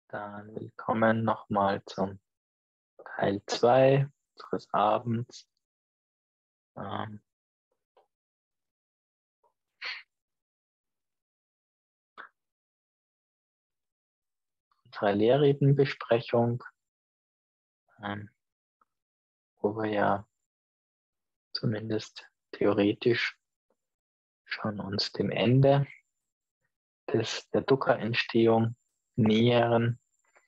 Dann willkommen nochmal zum Teil 2 unseres Abends. Unsere Lehrredenbesprechung, wo wir ja zumindest theoretisch schon uns dem Ende der Dukkha-Entstehung nähern.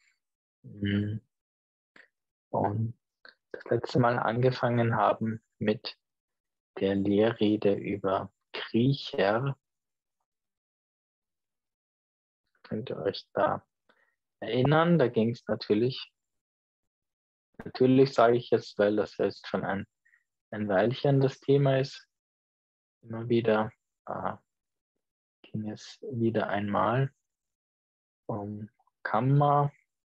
Und das letzte Mal angefangen haben mit der Lehrrede über Kriecher. Könnt ihr euch da erinnern? Da ging es natürlich sage ich jetzt, weil das jetzt schon ein Weilchen das Thema ist, immer wieder ging es wieder einmal um Kamma.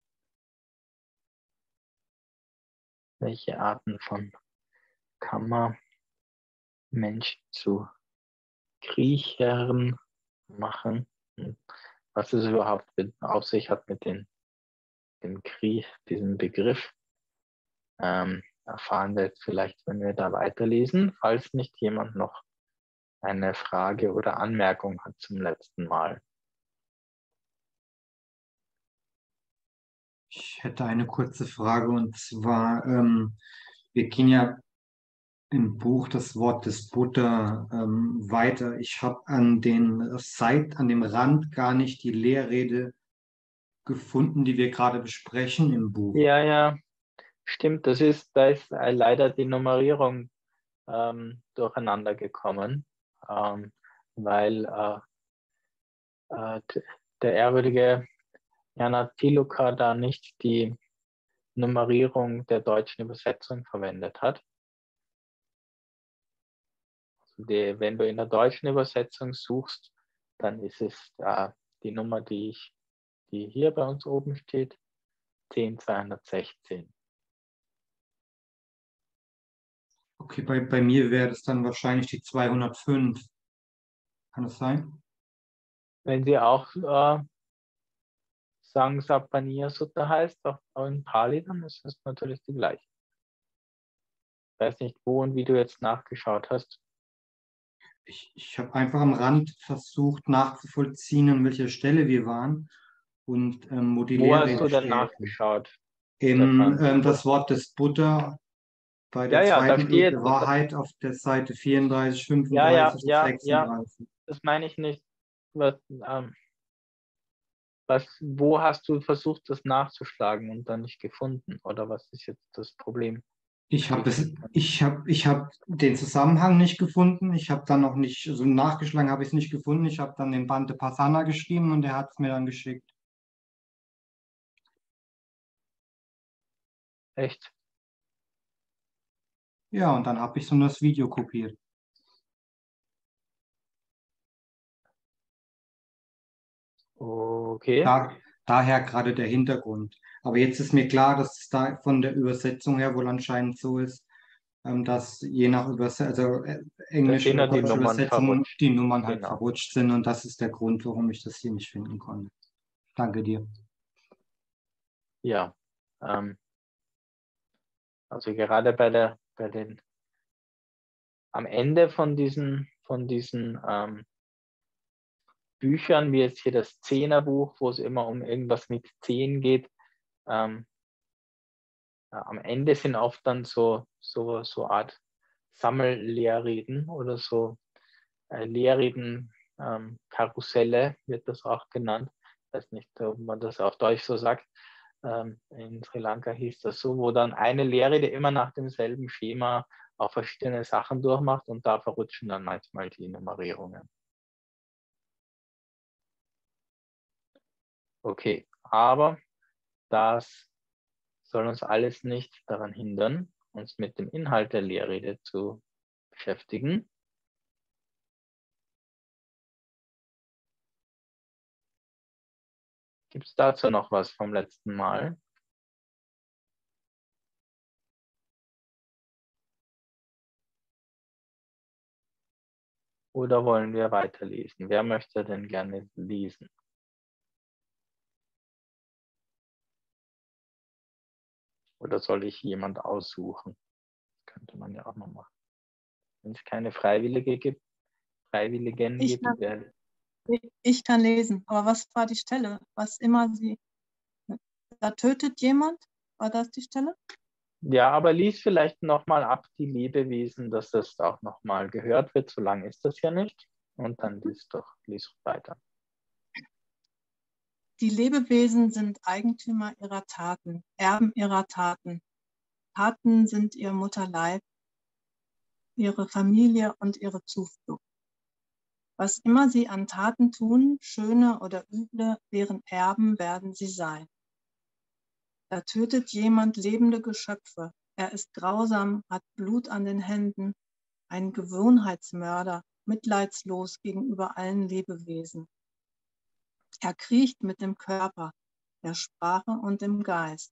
Welche Arten von Kamma Menschen zu Kriechern machen? Und was es überhaupt auf sich hat mit dem Krieg, diesem Begriff. Erfahren wir jetzt vielleicht, wenn wir da weiterlesen, falls nicht jemand noch eine Frage oder Anmerkung hat zum letzten Mal. Ich hätte eine kurze Frage, und zwar, wir gehen ja im Buch das Wort des Buddha weiter. Ich habe an dem Rand gar nicht die Lehrrede gefunden, die wir gerade besprechen im Buch. Ja, stimmt. Da ist leider die Nummerierung durcheinander gekommen, weil der ehrwürdige Jana Tiluka da nicht die Nummerierung der deutschen Übersetzung verwendet hat. Wenn du in der deutschen Übersetzung suchst, dann ist es die Nummer, die hier bei uns oben steht, 10216. Okay, bei mir wäre das dann wahrscheinlich die 205. Kann das sein? Wenn sie auch Sangsapaniya Sutta heißt, auch in Pali, dann ist es natürlich die gleiche. Ich weiß nicht, wo und wie du jetzt nachgeschaut hast. Ich habe einfach am Rand versucht nachzuvollziehen, an welcher Stelle wir waren und wo die Wo hast Lehrrede du denn steht. nachgeschaut, In Stefan? das Wort des Buddha bei der Ja, da zweiten steht, Ethik Wahrheit auf der Seite 34, ja, 35 und ja, 36. das meine ich nicht. Wo hast du versucht, das nachzuschlagen und dann nicht gefunden? Oder was ist jetzt das Problem? Ich habe den Zusammenhang nicht gefunden. Ich habe dann noch nicht, so nachgeschlagen habe ich es nicht gefunden. Ich habe dann den Bhante Pasana geschrieben und der hat es mir dann geschickt. Echt? Ja, und dann habe ich so nur das Video kopiert. Okay. Daher gerade der Hintergrund. Aber jetzt ist mir klar, dass es da von der Übersetzung her wohl anscheinend so ist, dass je nach Da englische sind oder ja die deutsche Nummern Übersetzung verrutscht. die Nummern halt Genau. verrutscht sind, und das ist der Grund, warum ich das hier nicht finden konnte. Danke dir. Ja. Also gerade am Ende von diesen Büchern, wie jetzt hier das Zehnerbuch, wo es immer um irgendwas mit 10 geht, am Ende sind oft dann so Art Sammellehrreden oder so Lehrreden, Karusselle wird das auch genannt. Ich weiß nicht, ob man das auf Deutsch so sagt. In Sri Lanka hieß das so, wo dann eine Lehrrede immer nach demselben Schema auch verschiedene Sachen durchmacht, und da verrutschen dann manchmal die Nummerierungen. Okay, aber das soll uns alles nicht daran hindern, uns mit dem Inhalt der Lehrrede zu beschäftigen. Gibt es dazu noch was vom letzten Mal? Oder wollen wir weiterlesen? Wer möchte denn gerne lesen? Oder soll ich jemand aussuchen? Das könnte man ja auch noch machen. Wenn es keine Freiwilligen gibt, Ich kann lesen, aber was war die Stelle? Was immer sie, da tötet jemand, war das die Stelle? Ja, aber lies vielleicht nochmal ab die Lebewesen, dass das auch nochmal gehört wird. So lange ist das ja nicht. Und dann lies weiter. Die Lebewesen sind Eigentümer ihrer Taten, Erben ihrer Taten. Taten sind ihr Mutterleib, ihre Familie und ihre Zuflucht. Was immer sie an Taten tun, schöne oder üble, deren Erben werden sie sein. Da tötet jemand lebende Geschöpfe. Er ist grausam, hat Blut an den Händen, ein Gewohnheitsmörder, mitleidslos gegenüber allen Lebewesen. Er kriecht mit dem Körper, der Sprache und dem Geist.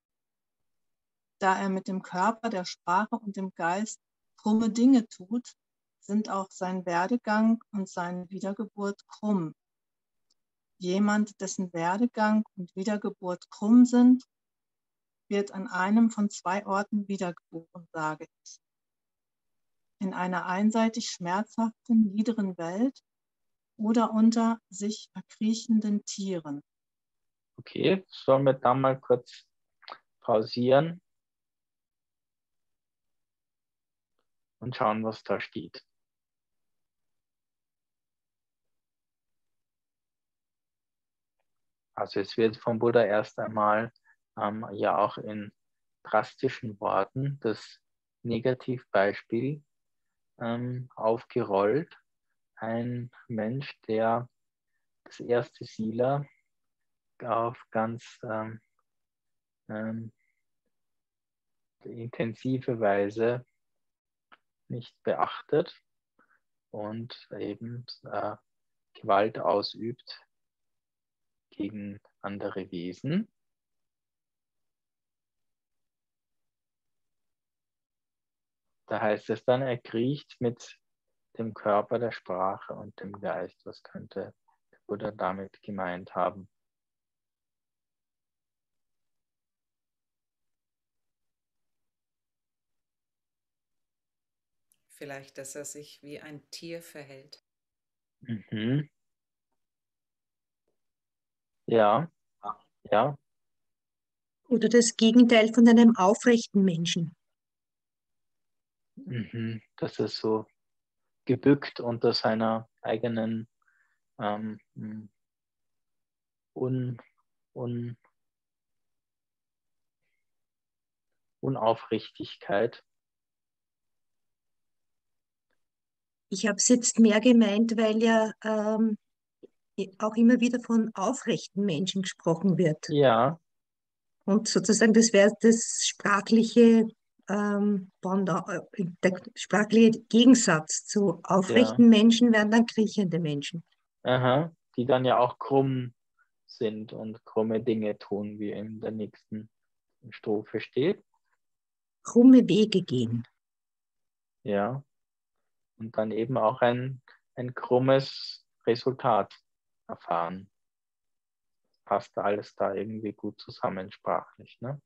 Da er mit dem Körper, der Sprache und dem Geist krumme Dinge tut, sind auch sein Werdegang und seine Wiedergeburt krumm. Jemand, dessen Werdegang und Wiedergeburt krumm sind, wird an einem von 2 Orten wiedergeboren, sage ich. In einer einseitig schmerzhaften, niederen Welt oder unter sich verkriechenden Tieren. Okay, sollen wir da mal kurz pausieren und schauen, was da steht. Also es wird vom Buddha erst einmal ja auch in drastischen Worten das Negativbeispiel aufgerollt. Ein Mensch, der das erste Sila auf ganz intensive Weise nicht beachtet und eben Gewalt ausübt gegen andere Wesen. Da heißt es dann, er kriecht mit dem Körper, der Sprache und dem Geist. Was könnte der Buddha damit gemeint haben? Vielleicht, dass er sich wie ein Tier verhält. Mhm. Ja, ja. Oder das Gegenteil von einem aufrechten Menschen. Mhm. Das ist so gebückt unter seiner eigenen un, un, Unaufrichtigkeit. Ich habe es jetzt mehr gemeint, weil ja auch immer wieder von aufrechten Menschen gesprochen wird. Ja, Und sozusagen das wäre das sprachliche, der sprachliche Gegensatz zu ja. aufrechten Menschen wären dann kriechende Menschen. Aha. Die dann ja auch krumm sind und krumme Dinge tun, wie in der nächsten Strophe steht. Krumme Wege gehen. Ja. Und dann eben auch ein krummes Resultat erfahren. Passt alles da irgendwie gut zusammen sprachlich, ne?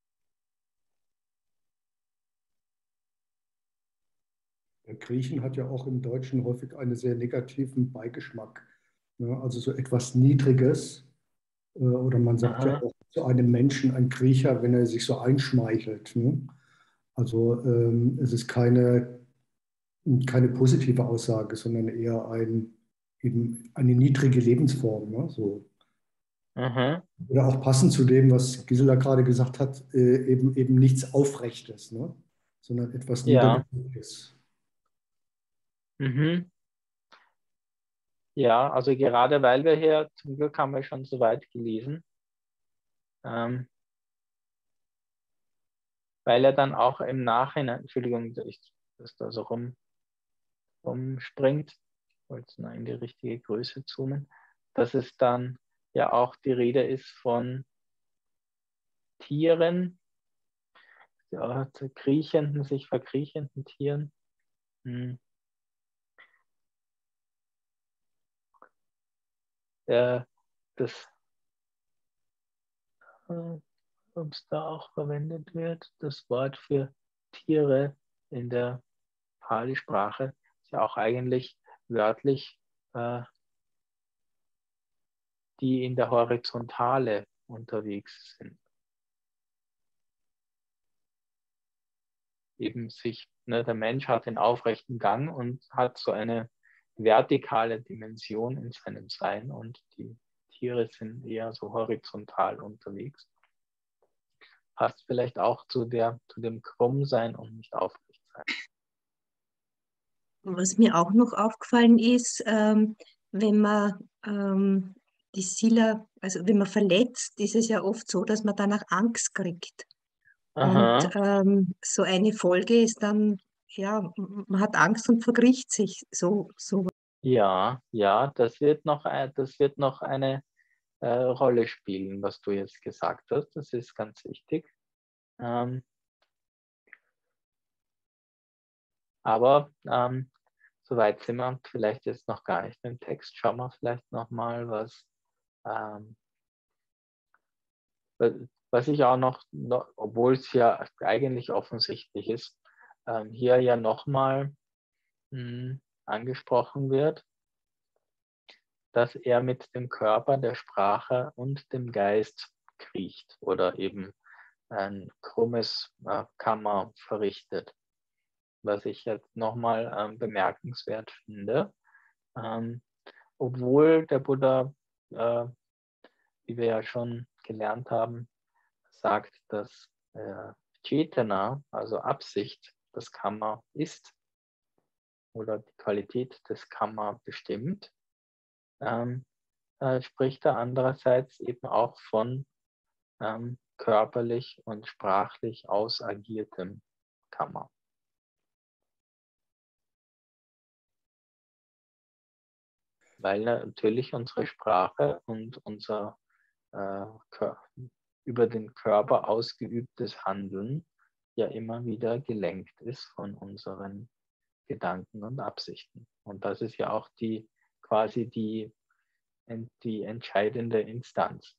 Der Griechen hat ja auch im Deutschen häufig einen sehr negativen Beigeschmack. Ne? Also so etwas Niedriges. Oder man sagt ja Aha. auch zu einem Menschen ein Griecher, wenn er sich so einschmeichelt. Ne? Also es ist keine positive Aussage, sondern eher eben eine niedrige Lebensform. Ne? So. Aha. Oder auch passend zu dem, was Gisela gerade gesagt hat, eben nichts Aufrechtes, ne? Sondern etwas Ja. Niedergeschwelliges. Mhm. Ja, also gerade weil wir hier, zum Glück haben wir schon so weit gelesen, weil er dann auch im Nachhinein, Entschuldigung, dass da so rumspringt, ich wollte es noch in die richtige Größe zoomen, dass es dann ja auch die Rede ist von Tieren, ja, sich verkriechenden Tieren. Das ob es da auch verwendet wird. Das Wort für Tiere in der Pali-Sprache ist ja auch eigentlich wörtlich die in der Horizontale unterwegs sind. Eben der Mensch hat den aufrechten Gang und hat so eine vertikale Dimension in seinem Sein und die Tiere sind eher so horizontal unterwegs. Passt vielleicht auch zu dem Krummsein und nicht aufrecht sein. Was mir auch noch aufgefallen ist, wenn man die Sila, also wenn man verletzt, ist es ja oft so, dass man danach Angst kriegt. Und Aha. so eine Folge ist dann, ja, man hat Angst und verkriecht sich. So. Ja, das wird noch eine Rolle spielen, was du jetzt gesagt hast. Das ist ganz wichtig. Aber soweit sind wir vielleicht jetzt noch gar nicht im Text. Schauen wir vielleicht nochmal, was ich auch noch, obwohl es ja eigentlich offensichtlich ist, hier ja nochmal angesprochen wird, dass er mit dem Körper, der Sprache und dem Geist kriecht oder eben ein krummes Kammer verrichtet. Was ich jetzt nochmal bemerkenswert finde. Obwohl der Buddha, wie wir ja schon gelernt haben, sagt, dass Cetana, also Absicht, das Kamma ist oder die Qualität des Kamma bestimmt, spricht er andererseits eben auch von körperlich und sprachlich ausagiertem Kamma. Weil natürlich unsere Sprache und unser über den Körper ausgeübtes Handeln ja immer wieder gelenkt ist von unseren Gedanken und Absichten. Und das ist ja auch quasi die entscheidende Instanz.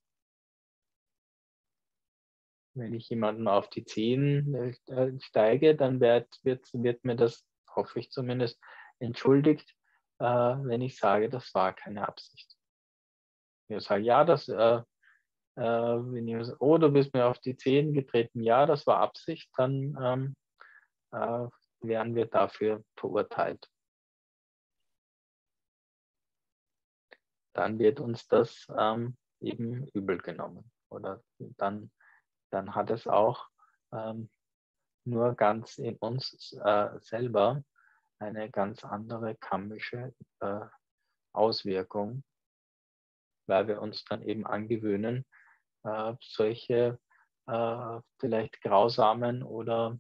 Wenn ich jemanden auf die Zehen steige, dann wird mir das, hoffe ich zumindest, entschuldigt, wenn ich sage, das war keine Absicht. Ich sage, ja, wenn ich sage, oh, du bist mir auf die Zehen getreten, ja, das war Absicht, dann werden wir dafür verurteilt. Dann wird uns das eben übel genommen. Oder dann hat es auch nur ganz in uns selber eine ganz andere karmische Auswirkung, weil wir uns dann eben angewöhnen, solche vielleicht grausamen oder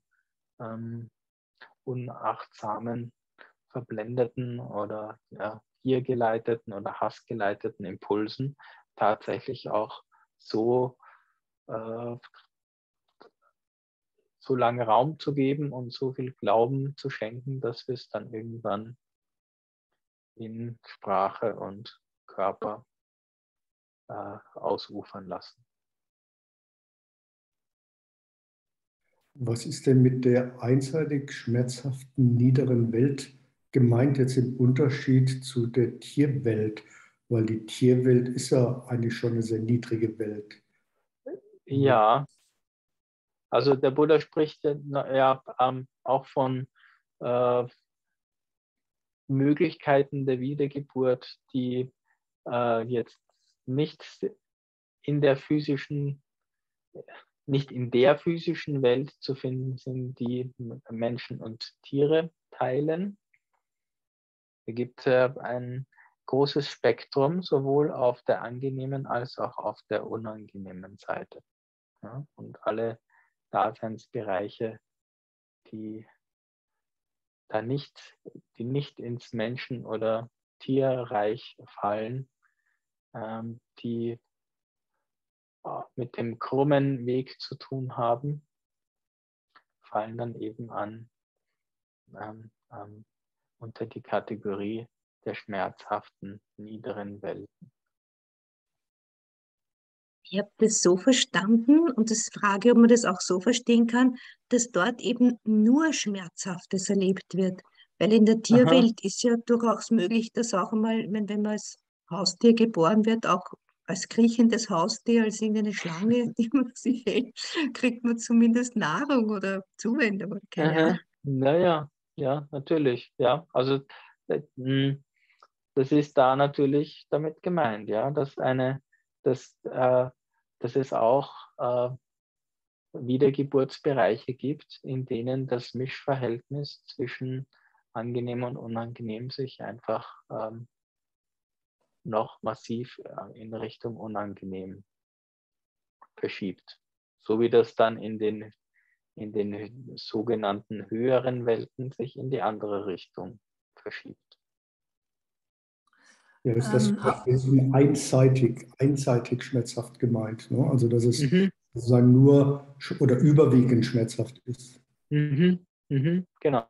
unachtsamen, verblendeten oder giergeleiteten oder hassgeleiteten Impulsen tatsächlich auch so lange Raum zu geben und so viel Glauben zu schenken, dass wir es dann irgendwann in Sprache und Körper ausufern lassen. Was ist denn mit der einseitig schmerzhaften niederen Welt gemeint jetzt im Unterschied zu der Tierwelt? Weil die Tierwelt ist ja eigentlich schon eine sehr niedrige Welt. Ja, also der Buddha spricht ja auch von Möglichkeiten der Wiedergeburt, die jetzt nicht in der physischen Welt zu finden sind, die Menschen und Tiere teilen. Da gibt es ein großes Spektrum, sowohl auf der angenehmen als auch auf der unangenehmen Seite. Ja, und alle Daseinsbereiche, die nicht ins Menschen- oder Tierreich fallen, die mit dem krummen Weg zu tun haben, fallen dann eben unter die Kategorie der schmerzhaften niederen Welten. Ich habe das so verstanden und das frage, ob man das auch so verstehen kann, dass dort eben nur Schmerzhaftes erlebt wird. Weil in der Aha. Tierwelt ist ja durchaus möglich, dass auch einmal, wenn man als Haustier geboren wird, auch als kriechendes Haustier, als irgendeine Schlange, die man sich hält, kriegt man zumindest Nahrung oder Zuwendung, keine Ahnung. Aha. Naja, ja, natürlich. Ja, also das ist da natürlich damit gemeint, ja, dass, dass es auch Wiedergeburtsbereiche gibt, in denen das Mischverhältnis zwischen angenehm und unangenehm sich einfach noch massiv in Richtung unangenehm verschiebt. So wie das dann in den sogenannten höheren Welten sich in die andere Richtung verschiebt. Ja, ist das eben einseitig schmerzhaft gemeint, ne? Also dass es Mhm. sozusagen nur oder überwiegend schmerzhaft ist. Mhm. Mhm. Genau.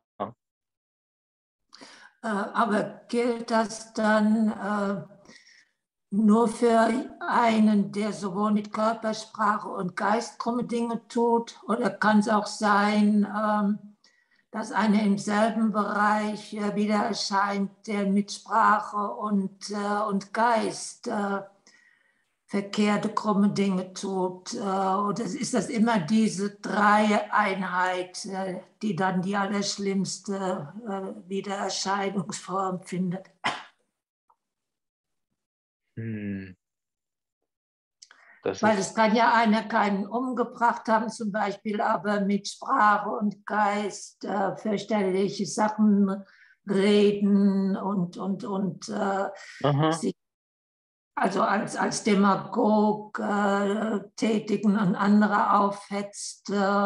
Aber gilt das dann nur für einen, der sowohl mit Körpersprache und Geist krumme Dinge tut? Oder kann es auch sein, dass einer im selben Bereich wieder erscheint, der mit Sprache und Geist verkehrte, krumme Dinge tut? Oder ist das immer diese Dreieinheit, die dann die allerschlimmste Wiedererscheinungsform findet? Hm. Das Weil ist, es kann ja einer keinen umgebracht haben, zum Beispiel, aber mit Sprache und Geist fürchterliche Sachen reden und aha. sich also als Demagog tätigen und andere aufhetzt.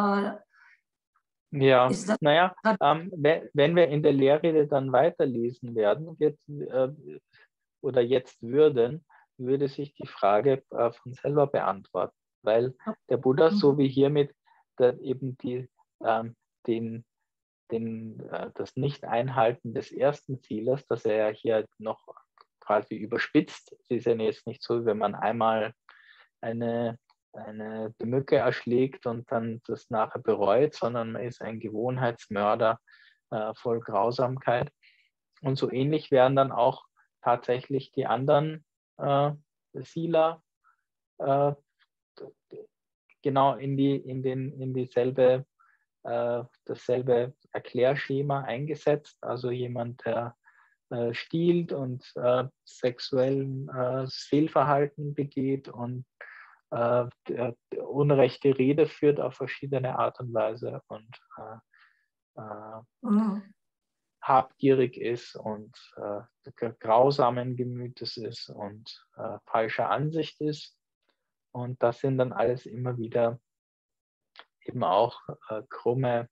Ja, Ist das naja, wenn wir in der Lehrrede dann weiterlesen werden, oder jetzt würde sich die Frage von selber beantworten, weil der Buddha, so wie hiermit eben den, das Nicht-Einhalten des ersten Zieles, das er ja hier noch quasi überspitzt, es ist ja jetzt nicht so, wenn man einmal eine Mücke erschlägt und dann das nachher bereut, sondern man ist ein Gewohnheitsmörder voll Grausamkeit. Und so ähnlich werden dann auch tatsächlich die anderen Sila äh, genau in dieselbe, dasselbe Erklärschema eingesetzt. Also jemand, der stiehlt und sexuellen Fehlverhalten begeht und unrechte Rede führt auf verschiedene Art und Weise und habgierig ist und grausamen Gemütes ist und falscher Ansicht ist. Und das sind dann alles immer wieder eben auch krumme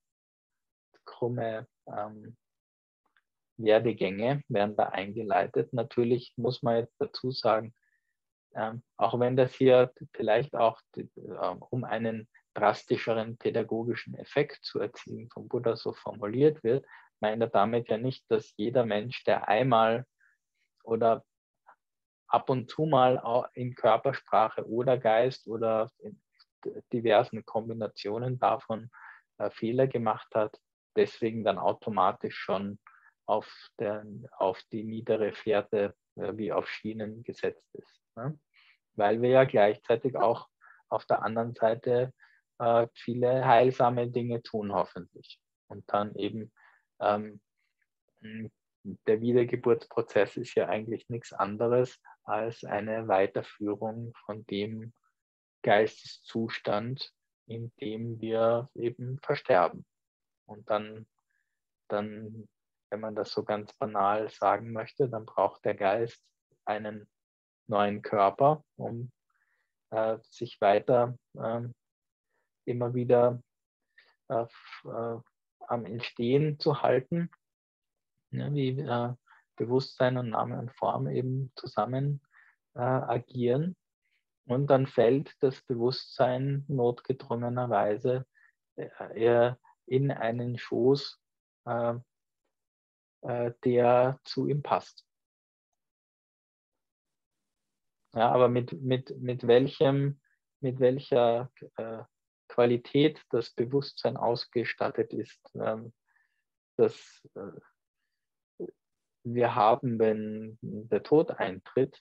Werdegänge werden da eingeleitet. Natürlich muss man jetzt dazu sagen, auch wenn das hier vielleicht auch um einen drastischeren pädagogischen Effekt zu erzielen vom Buddha so formuliert wird, meint er damit ja nicht, dass jeder Mensch, der einmal oder ab und zu mal auch in Körpersprache oder Geist oder in diversen Kombinationen davon Fehler gemacht hat, deswegen dann automatisch schon auf die niedere Fährte wie auf Schienen gesetzt ist. Ne? Weil wir ja gleichzeitig auch auf der anderen Seite viele heilsame Dinge tun, hoffentlich. Und dann eben der Wiedergeburtsprozess ist ja eigentlich nichts anderes als eine Weiterführung von dem Geisteszustand, in dem wir eben versterben. Und dann, wenn man das so ganz banal sagen möchte, dann braucht der Geist einen neuen Körper, um sich weiter immer wieder am Entstehen zu halten, ne, wie Bewusstsein und Name und Form eben zusammen agieren. Und dann fällt das Bewusstsein notgedrungenerweise in einen Schoß, der zu ihm passt. Ja, aber mit welchem mit welcher Qualität das Bewusstsein ausgestattet ist, das wir haben, wenn der Tod eintritt,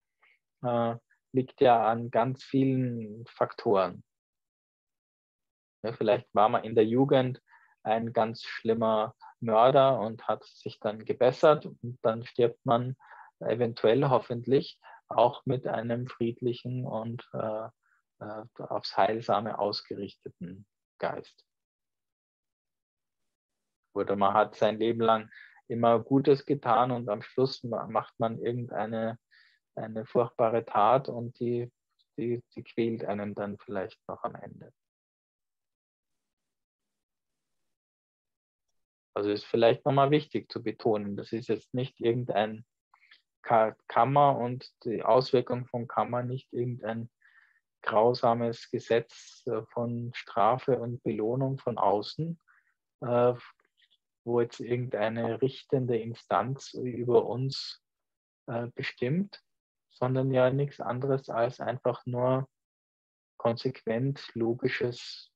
liegt ja an ganz vielen Faktoren. Ja, vielleicht war man in der Jugend ein ganz schlimmer Mörder und hat sich dann gebessert und dann stirbt man eventuell, hoffentlich, auch mit einem friedlichen und aufs Heilsame ausgerichteten Geist. Oder man hat sein Leben lang immer Gutes getan und am Schluss macht man irgendeine furchtbare Tat und die quält einen dann vielleicht noch am Ende. Also ist vielleicht nochmal wichtig zu betonen, das ist jetzt nicht irgendein Karma und die Auswirkung von Karma nicht irgendein grausames Gesetz von Strafe und Belohnung von außen, wo jetzt irgendeine richtende Instanz über uns bestimmt, sondern ja nichts anderes als einfach nur konsequent logisches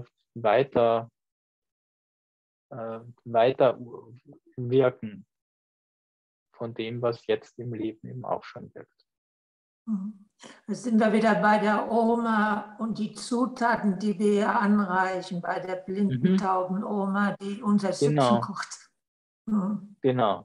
Weiterwirken von dem, was jetzt im Leben eben auch schon wirkt. Jetzt sind wir wieder bei der Oma und die Zutaten, die wir ihr anreichen, bei der blinden, tauben Oma, die unser Süppchen kocht. Genau.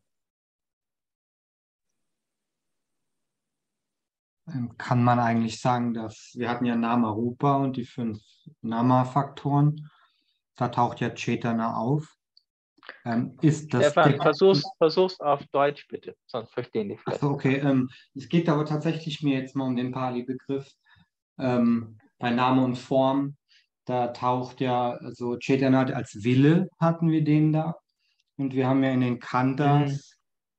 Kann man eigentlich sagen, dass wir hatten ja Nama Rupa und die 5 Nama-Faktoren. Da taucht ja Cetana auf. Ist das Stefan, versuch's auf Deutsch bitte, sonst verstehen die vielleicht. Achso, okay. Es geht aber tatsächlich mir jetzt mal um den Pali-Begriff. Bei Name und Form, da taucht ja so Cetana als Wille, hatten wir den da. Und wir haben ja in den Khandas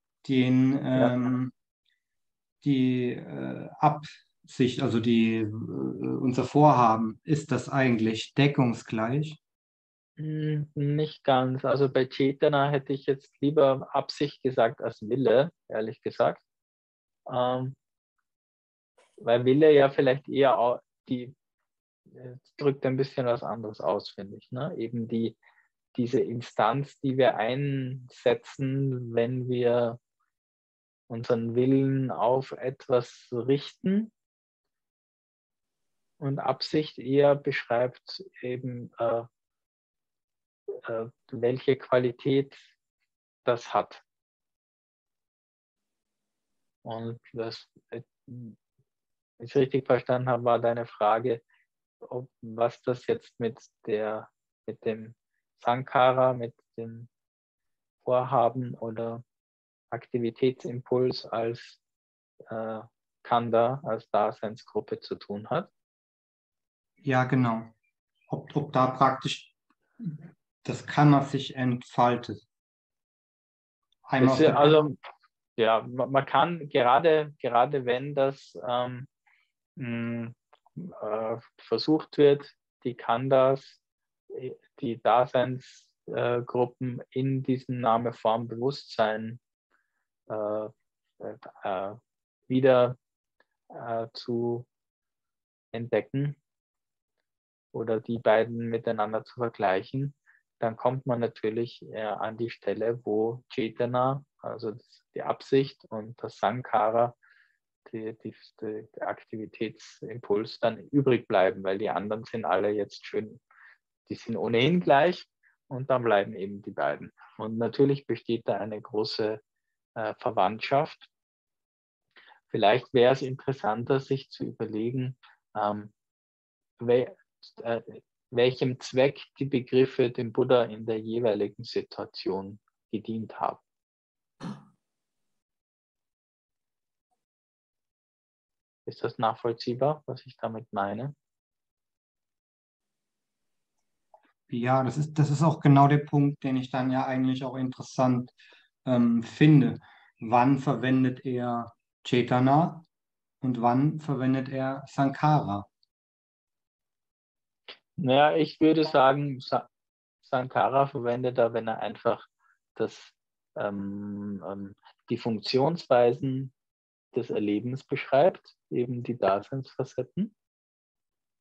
die Absicht, also unser Vorhaben. Ist das eigentlich deckungsgleich? Nicht ganz. Also bei Cetana hätte ich jetzt lieber Absicht gesagt als Wille, ehrlich gesagt. Weil Wille ja vielleicht eher auch drückt ein bisschen was anderes aus, finde ich. Ne? Eben diese Instanz, die wir einsetzen, wenn wir unseren Willen auf etwas richten. Und Absicht eher beschreibt eben, welche Qualität das hat. Und was ich richtig verstanden habe, war deine Frage, was das jetzt mit dem Sankara, mit dem Vorhaben oder Aktivitätsimpuls als Khanda, als Daseinsgruppe zu tun hat. Ja, genau. Ob da praktisch das Karma sich entfaltet. Also ja, man kann gerade wenn das versucht wird, die Khandas, die Daseinsgruppen in diesem Name-Form-Bewusstsein wieder zu entdecken oder die beiden miteinander zu vergleichen, dann kommt man natürlich an die Stelle, wo Cetana, also die Absicht, und das Sankara, der Aktivitätsimpuls, dann übrig bleiben, weil die anderen sind alle jetzt schön, die sind ohnehin gleich und dann bleiben eben die beiden. Und natürlich besteht da eine große Verwandtschaft. Vielleicht wäre es interessanter, sich zu überlegen, welchem Zweck die Begriffe dem Buddha in der jeweiligen Situation gedient haben. Ist das nachvollziehbar, was ich damit meine? Ja, das ist auch genau der Punkt, den ich dann ja eigentlich auch interessant finde. Wann verwendet er Cetana und wann verwendet er Sankara? Naja, ich würde sagen, Sankara verwendet er, wenn er einfach die Funktionsweisen des Erlebens beschreibt, eben die Daseinsfacetten.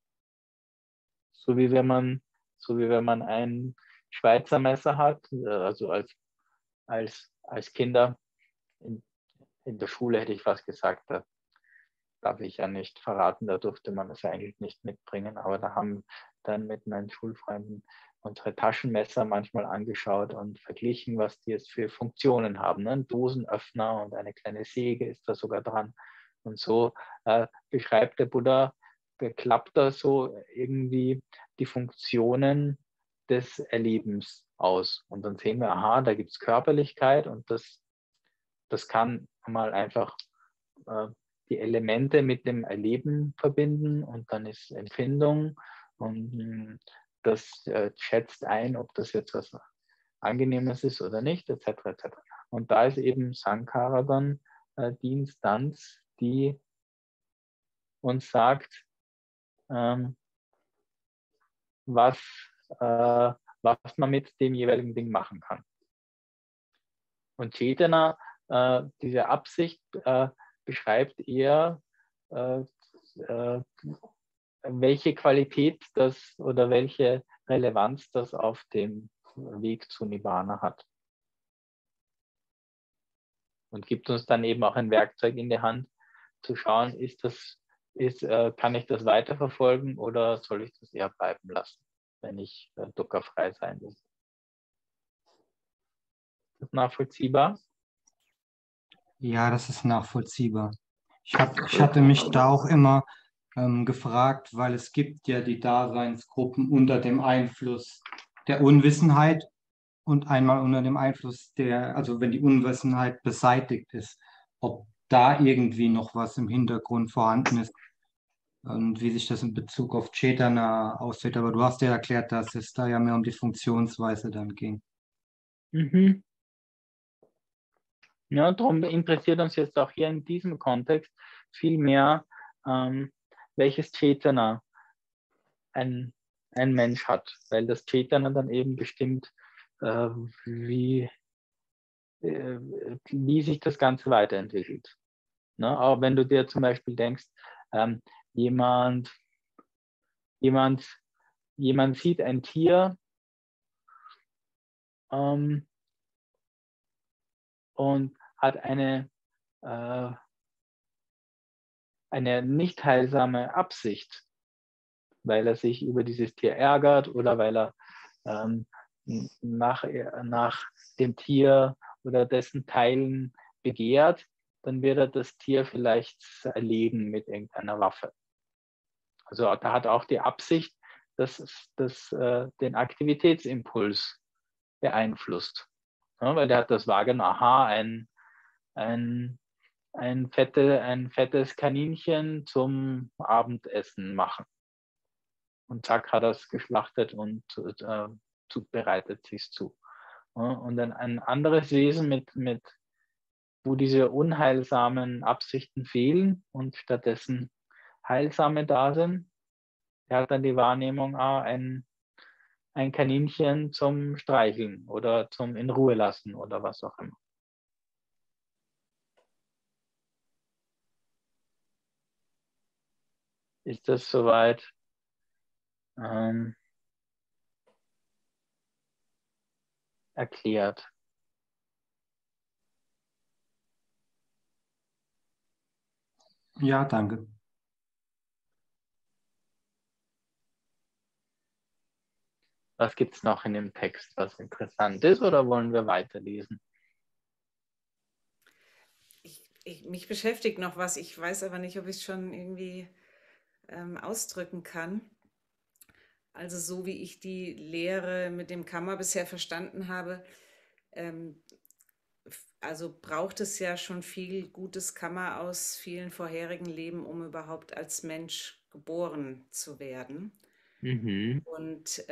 so wie wenn man ein Schweizer Messer hat, also als Kinder in der Schule hätte ich fast gesagt, da darf ich ja nicht verraten, da durfte man es eigentlich nicht mitbringen, aber da haben dann mit meinen Schulfreunden unsere Taschenmesser manchmal angeschaut und verglichen, was die jetzt für Funktionen haben. Ein Dosenöffner und eine kleine Säge ist da sogar dran. Und so beschreibt der Buddha, beklappt da so irgendwie die Funktionen des Erlebens aus. Und dann sehen wir, aha, da gibt es Körperlichkeit und das kann mal einfach die Elemente mit dem Erleben verbinden und dann ist Empfindung und das schätzt ein, ob das jetzt was Angenehmes ist oder nicht, etc. etc. Und da ist eben Sankhara dann die Instanz, die uns sagt, was man mit dem jeweiligen Ding machen kann. Und Cetana, diese Absicht, beschreibt eher, welche Qualität das oder welche Relevanz das auf dem Weg zu Nibbana hat. Und gibt uns dann eben auch ein Werkzeug in die Hand, zu schauen, kann ich das weiterverfolgen oder soll ich das eher bleiben lassen, wenn ich dukkha-frei sein will. Ist das nachvollziehbar? Ja, das ist nachvollziehbar. Ich hatte mich da auch immer gefragt, weil es gibt ja die Daseinsgruppen unter dem Einfluss der Unwissenheit und einmal unter dem Einfluss also wenn die Unwissenheit beseitigt ist, ob da irgendwie noch was im Hintergrund vorhanden ist und wie sich das in Bezug auf Cetana auswirkt. Aber du hast ja erklärt, dass es da ja mehr um die Funktionsweise dann ging. Mhm. Ja, darum interessiert uns jetzt auch hier in diesem Kontext viel mehr, welches Cetana ein Mensch hat, weil das Cetana dann eben bestimmt, wie sich das Ganze weiterentwickelt. Ne? Aber wenn du dir zum Beispiel denkst, jemand sieht ein Tier und hat eine nicht heilsame Absicht, weil er sich über dieses Tier ärgert oder weil er nach dem Tier oder dessen Teilen begehrt, dann wird er das Tier vielleicht erlegen mit irgendeiner Waffe. Also da hat auch die Absicht, dass den Aktivitätsimpuls beeinflusst. Ja, weil der hat das wahrgenommen, aha, ein fettes Kaninchen zum Abendessen machen. Und zack, hat er es geschlachtet und bereitet sich zu. Ja, und dann ein anderes Wesen, wo diese unheilsamen Absichten fehlen und stattdessen heilsame da sind, der hat dann die Wahrnehmung, ein Kaninchen zum Streicheln oder zum in Ruhe lassen oder was auch immer. Ist das soweit erklärt? Ja, danke. Was gibt es noch in dem Text, was interessant ist, oder wollen wir weiterlesen? Mich beschäftigt noch was, ich weiß aber nicht, ob ich es schon irgendwie ausdrücken kann. Also so wie ich die Lehre mit dem Karma bisher verstanden habe, also braucht es ja schon viel gutes Karma aus vielen vorherigen Leben, um überhaupt als Mensch geboren zu werden. Mhm. Und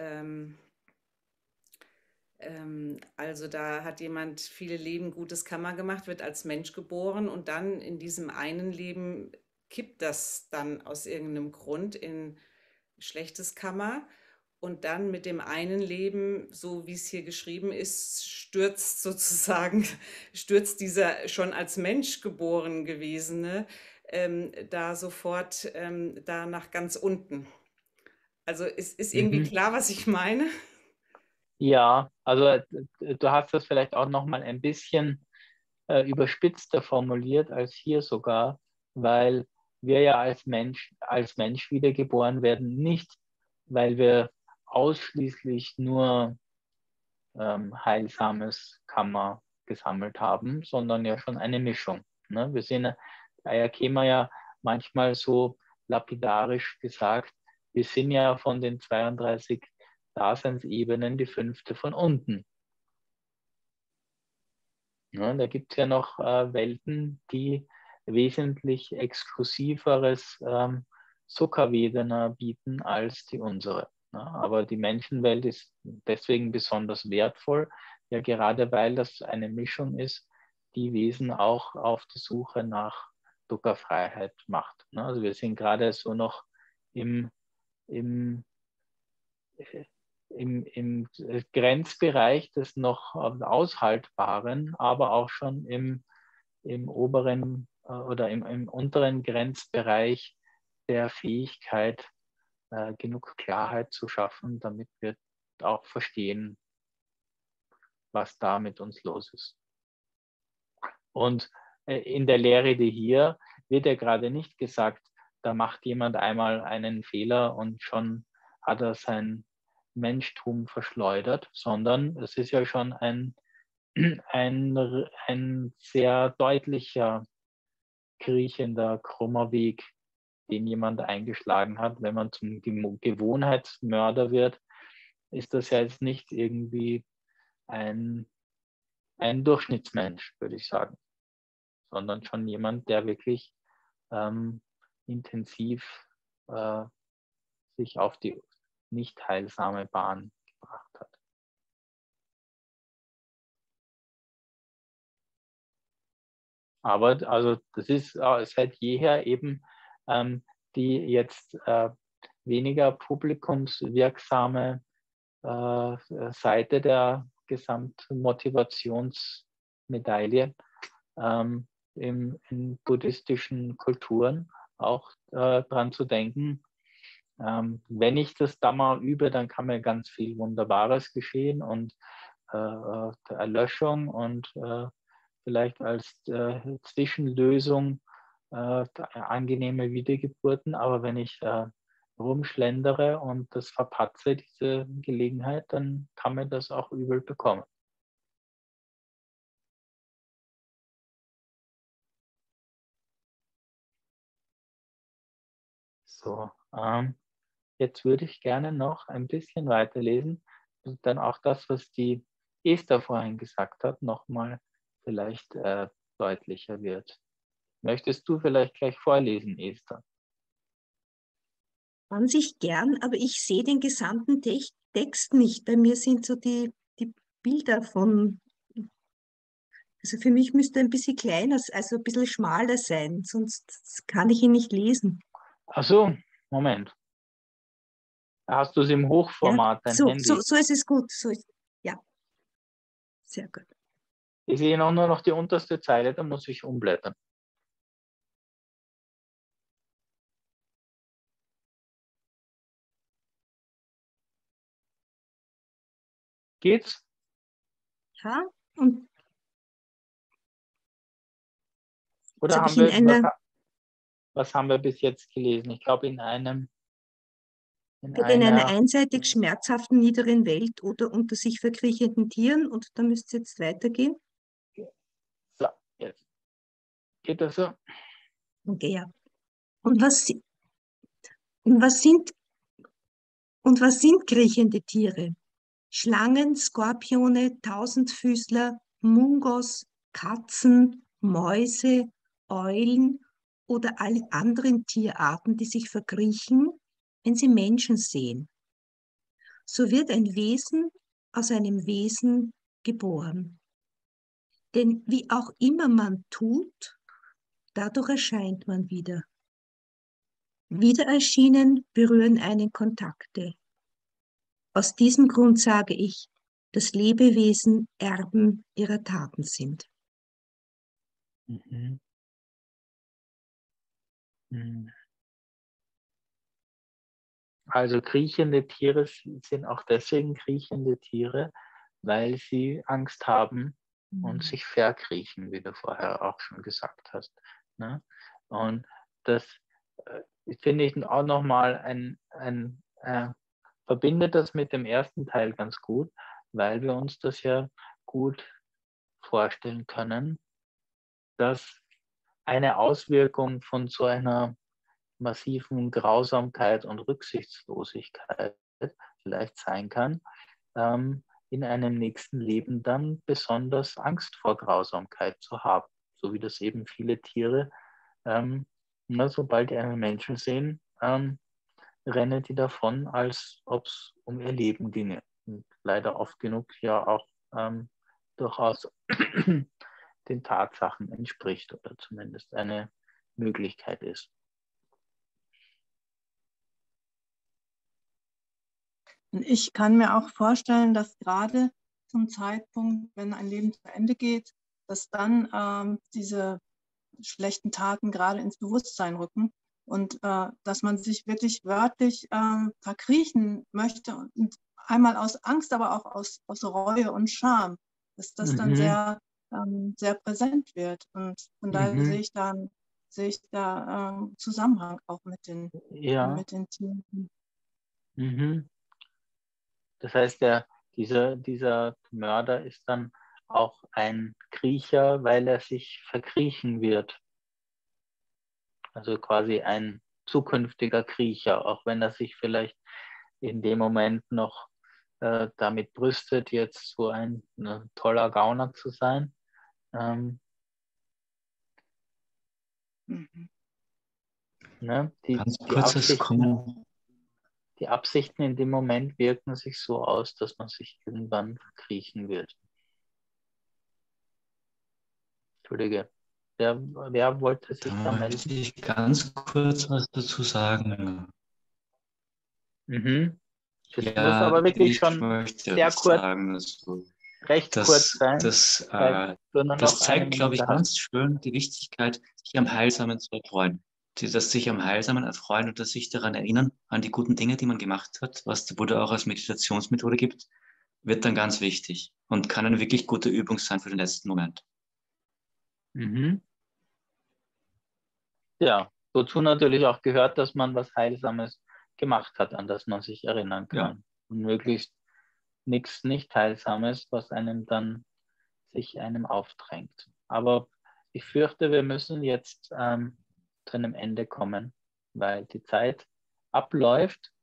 also da hat jemand viele Leben gutes Karma gemacht, wird als Mensch geboren und dann in diesem einen Leben kippt das dann aus irgendeinem Grund in schlechtes Karma. Und dann mit dem einen Leben, so wie es hier geschrieben ist, stürzt dieser schon als Mensch geboren gewesene da sofort da nach ganz unten. Also ist irgendwie Mhm. klar, was ich meine? Ja, also du hast das vielleicht auch noch mal ein bisschen überspitzter formuliert als hier sogar, weil wir ja als Mensch wiedergeboren werden, nicht weil wir ausschließlich nur heilsames Karma gesammelt haben, sondern ja schon eine Mischung. Ne? Wir sehen, daher käme ja manchmal so lapidarisch gesagt, wir sind ja von den 32 Daseinsebenen die 5. von unten. Ja, da gibt es ja noch Welten, die wesentlich exklusiveres Sukha-Vedana bieten als die unsere. Ja, aber die Menschenwelt ist deswegen besonders wertvoll, ja gerade weil das eine Mischung ist, die Wesen auch auf die Suche nach Dukkha-Freiheit macht. Ne? Also wir sind gerade so noch im, im im Grenzbereich des noch Aushaltbaren, aber auch schon im oberen oder im unteren Grenzbereich der Fähigkeit, genug Klarheit zu schaffen, damit wir auch verstehen, was da mit uns los ist. Und in der Lehrrede hier wird ja gerade nicht gesagt, da macht jemand einmal einen Fehler und schon hat er sein Menschtum verschleudert, sondern es ist ja schon ein sehr deutlicher, kriechender, krummer Weg, den jemand eingeschlagen hat. Wenn man zum Gewohnheitsmörder wird, ist das ja jetzt nicht irgendwie ein Durchschnittsmensch, würde ich sagen, sondern schon jemand, der wirklich intensiv sich auf die nicht heilsame Bahn gebracht hat. Aber also das ist seit jeher eben die jetzt weniger publikumswirksame Seite der Gesamtmotivationsmedaille in buddhistischen Kulturen auch dran zu denken. Wenn ich das Dhamma übe, dann kann mir ganz viel Wunderbares geschehen und Erlöschung und vielleicht als Zwischenlösung angenehme Wiedergeburten. Aber wenn ich rumschlendere und das verpatze, diese Gelegenheit, dann kann mir das auch übel bekommen. So, jetzt würde ich gerne noch ein bisschen weiterlesen und dann auch das, was die Esther vorhin gesagt hat, nochmal vielleicht deutlicher wird. Möchtest du vielleicht gleich vorlesen, Esther? An sich gern, aber ich sehe den gesamten Text nicht. Bei mir sind so die Bilder von, also für mich müsste ein bisschen kleiner, also ein bisschen schmaler sein, sonst kann ich ihn nicht lesen. Ach so, Moment. Hast du es im Ja, Hochformat, dein Handy? so ist es gut. Ja, sehr gut. Ich sehe nur noch die unterste Zeile, da muss ich umblättern. Geht's? Ja, und Oder jetzt habe haben ich in wir, einer, was haben wir bis jetzt gelesen? Ich glaube in einer einseitig schmerzhaften niederen Welt oder unter sich verkriechenden Tieren, und da müsste es jetzt weitergehen. so, jetzt geht das so. Okay, ja. Und was sind kriechende Tiere? Schlangen, Skorpione, Tausendfüßler, Mungos, Katzen, Mäuse, Eulen oder alle anderen Tierarten, die sich verkriechen, wenn sie Menschen sehen. So wird ein Wesen aus einem Wesen geboren. Denn wie auch immer man tut, dadurch erscheint man wieder. Wieder erschienen berühren einen Kontakte. Aus diesem Grund sage ich, dass Lebewesen Erben ihrer Taten sind. Mhm. Also kriechende Tiere sind auch deswegen kriechende Tiere, weil sie Angst haben und sich verkriechen, wie du vorher auch schon gesagt hast. Ne? Und das finde ich auch nochmal verbindet das mit dem ersten Teil ganz gut, weil wir uns das ja gut vorstellen können, dass eine Auswirkung von so einer massiven Grausamkeit und Rücksichtslosigkeit vielleicht sein kann, in einem nächsten Leben dann besonders Angst vor Grausamkeit zu haben, so wie das eben viele Tiere, sobald die einen Menschen sehen, rennen die davon, als ob es um ihr Leben ginge. Und leider oft genug ja auch durchaus den Tatsachen entspricht oder zumindest eine Möglichkeit ist. Und ich kann mir auch vorstellen, dass gerade zum Zeitpunkt, wenn ein Leben zu Ende geht, dass dann diese schlechten Taten gerade ins Bewusstsein rücken und dass man sich wirklich wörtlich verkriechen möchte und einmal aus Angst, aber auch aus Reue und Scham, dass das dann sehr, sehr präsent wird. Und von daher sehe ich da Zusammenhang auch mit den Tieren. Mhm. Das heißt, dieser Mörder ist dann auch ein Kriecher, weil er sich verkriechen wird. Also quasi ein zukünftiger Kriecher, auch wenn er sich vielleicht in dem Moment noch damit brüstet, jetzt so ein toller Gauner zu sein. Ne? Ganz kurzes Kommen. Die Absichten in dem Moment wirken sich so aus, dass man sich irgendwann verkriechen wird. Entschuldige, wer wollte sich da melden? Da möchte ich ganz kurz was dazu sagen. Das muss aber wirklich schon sehr kurz, sagen, also, recht kurz sein. Das zeigt, glaube ich, ganz schön die Wichtigkeit, sich am Heilsamen zu erfreuen. Das sich am Heilsamen erfreuen und das sich daran erinnern, an die guten Dinge, die man gemacht hat, was der Buddha auch als Meditationsmethode gibt, wird dann ganz wichtig und kann eine wirklich gute Übung sein für den letzten Moment. Ja, wozu natürlich auch gehört, dass man was Heilsames gemacht hat, an das man sich erinnern kann. Ja. Und möglichst nichts nicht Heilsames, was sich einem aufdrängt. Aber ich fürchte, wir müssen jetzt zu einem Ende kommen, weil die Zeit abläuft.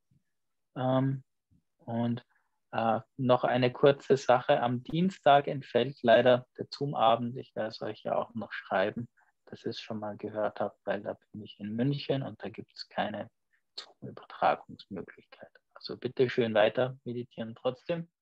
Und noch eine kurze Sache. Am Dienstag entfällt leider der Zoom-Abend. Ich werde es euch ja auch noch schreiben, dass ihr es schon mal gehört habt, weil da bin ich in München und da gibt es keine Zoom-Übertragungsmöglichkeit. Also bitte schön weiter meditieren trotzdem.